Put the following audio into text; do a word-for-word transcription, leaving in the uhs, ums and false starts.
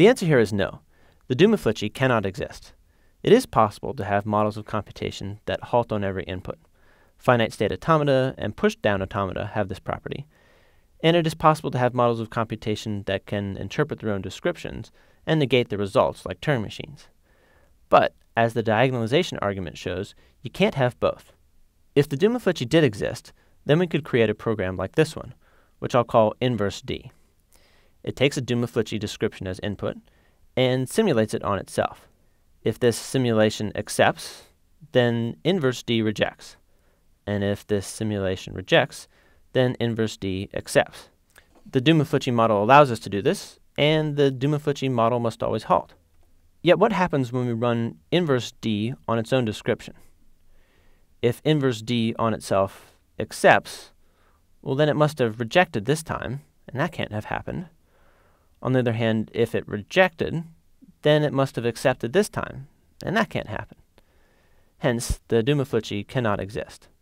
The answer here is no. The Dumaflache cannot exist. It is possible to have models of computation that halt on every input. Finite state automata and push-down automata have this property. And it is possible to have models of computation that can interpret their own descriptions and negate the results, like Turing machines. But, as the diagonalization argument shows, you can't have both. If the Dumaflache did exist, then we could create a program like this one, which I'll call inverse D. It takes a Dumaflache description as input and simulates it on itself. If this simulation accepts, then inverse D rejects. And if this simulation rejects, then inverse D accepts. The Dumaflache model allows us to do this, and the Dumaflache model must always halt. Yet what happens when we run inverse D on its own description? If inverse D on itself accepts, well then it must have rejected this time, and that can't have happened. On the other hand, if it rejected, then it must have accepted this time, and that can't happen. Hence, the Dumaflache cannot exist.